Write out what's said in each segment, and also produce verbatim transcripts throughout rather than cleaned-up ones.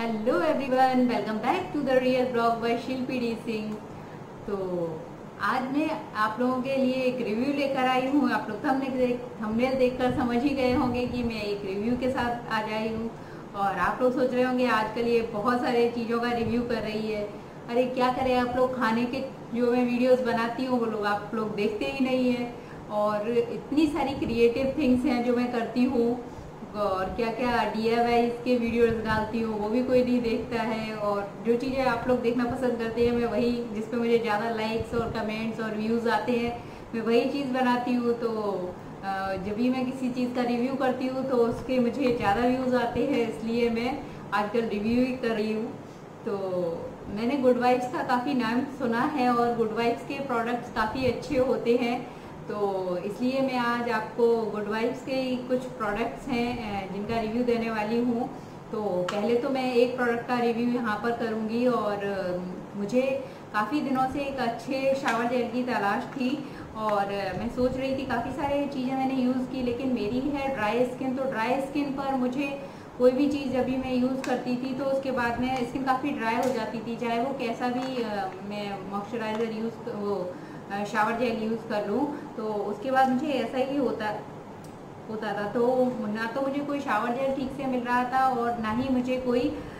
Hello everyone, welcome back to the real blog by Shilpi D Singh. तो आज मैं आप लोगों के लिए एक रिव्यू लेकर आई हूँ। आप लोग थंबनेल देख थंबनेल देखकर समझ ही गए होंगे कि मैं एक रिव्यू के साथ आज आई हूँ। और आप लोग सोच रहे होंगे आजकल ये बहुत सारे चीज़ों का रिव्यू कर रही है। अरे क्या करें, आप लोग खाने के जो मैं वीडियोस बनाती हूँ वो लोग आप लोग देखते ही नहीं है। और इतनी सारी क्रिएटिव थिंग्स हैं जो मैं करती हूँ, और क्या क्या डी आई वाई के वीडियोस डालती हूँ वो भी कोई नहीं देखता है। और जो चीज़ें आप लोग देखना पसंद करते हैं मैं वही, जिस पे मुझे ज़्यादा लाइक्स और कमेंट्स और व्यूज़ आते हैं, मैं वही चीज़ बनाती हूँ। तो जब भी मैं किसी चीज़ का रिव्यू करती हूँ तो उसके मुझे ज़्यादा व्यूज़ आते हैं, इसलिए मैं आजकल रिव्यू ही कर रही हूँ। तो मैंने गुड वाइब्स का काफ़ी नाम सुना है और गुड वाइब्स के प्रोडक्ट्स काफ़ी अच्छे होते हैं, तो इसलिए मैं आज आपको गुड वाइब्स के कुछ प्रोडक्ट्स हैं जिनका रिव्यू देने वाली हूँ। तो पहले तो मैं एक प्रोडक्ट का रिव्यू यहाँ पर करूँगी। और मुझे काफ़ी दिनों से एक अच्छे शावर जेल की तलाश थी और मैं सोच रही थी, काफ़ी सारे चीज़ें मैंने यूज़ की, लेकिन मेरी है ड्राई स्किन। तो ड्राई स्किन पर मुझे कोई भी चीज़ जब भी मैं यूज़ करती थी तो उसके बाद में स्किन काफ़ी ड्राई हो जाती थी, चाहे वो कैसा भी मैं मॉइस्चराइज़र यूज़ वो शावर जेल यूज़ कर लूँ तो उसके बाद मुझे ऐसा ही होता होता था। तो ना तो मुझे कोई शावर जेल ठीक से मिल रहा था और ना ही मुझे कोई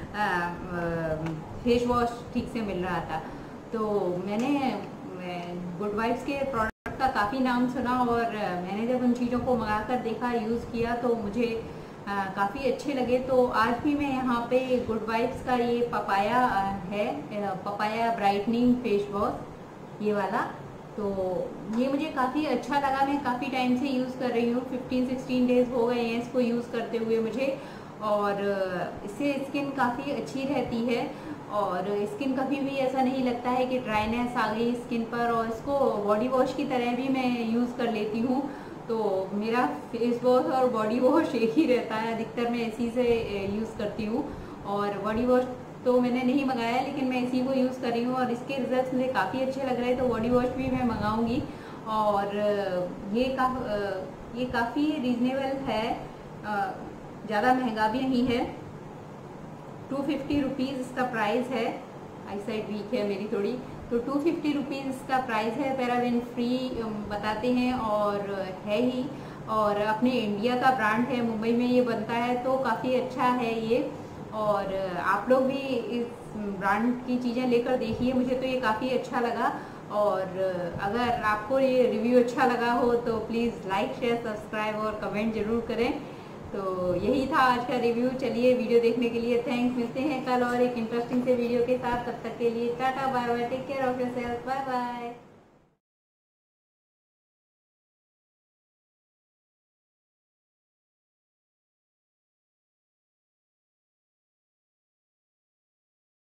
फेस वॉश ठीक से मिल रहा था। तो मैंने गुड वाइब्स के प्रोडक्ट का काफ़ी नाम सुना और मैंने जब उन चीज़ों को मंगा कर देखा, यूज़ किया तो मुझे काफ़ी अच्छे लगे। तो आज भी मैं यहाँ पे गुड वाइब्स का ये पपाया है, पपाया ब्राइटनिंग फेस वॉश, ये वाला, तो ये मुझे काफ़ी अच्छा लगा। मैं काफ़ी टाइम से यूज़ कर रही हूँ, फिफ्टीन सिक्सटीन डेज हो गए हैं इसको यूज़ करते हुए मुझे। और इससे स्किन काफ़ी अच्छी रहती है और स्किन कभी भी ऐसा नहीं लगता है कि ड्राइनेस आ गई स्किन पर। और इसको बॉडी वॉश की तरह भी मैं यूज़ कर लेती हूँ। तो मेरा फेस वॉश और बॉडी वॉश एक ही रहता है, अधिकतर मैं इसी से यूज़ करती हूँ। और बॉडी वॉश तो मैंने नहीं मंगाया, लेकिन मैं इसी को यूज़ कर रही हूँ और इसके रिजल्ट्स मुझे काफ़ी अच्छे लग रहे हैं। तो बॉडी वॉश भी मैं मंगाऊंगी। और ये का ये काफ़ी रीजनेबल है, ज़्यादा महंगा भी नहीं है। टू फिफ्टी रुपीज़ इसका प्राइस है। आई साइड वीक है मेरी थोड़ी, तो टू फिफ्टी रुपीज़ इसका प्राइस है। पैराबेन फ्री बताते हैं और है ही, और अपने इंडिया का ब्रांड है, मुंबई में ये बनता है, तो काफ़ी अच्छा है ये। और आप लोग भी इस ब्रांड की चीज़ें लेकर देखिए, मुझे तो ये काफ़ी अच्छा लगा। और अगर आपको ये रिव्यू अच्छा लगा हो तो प्लीज़ लाइक शेयर सब्सक्राइब और कमेंट ज़रूर करें। तो यही था आज का रिव्यू। चलिए, वीडियो देखने के लिए थैंक्स। मिलते हैं कल और एक इंटरेस्टिंग से वीडियो के साथ। तब तक के लिए tata bye bye, take care of yourself, bye bye.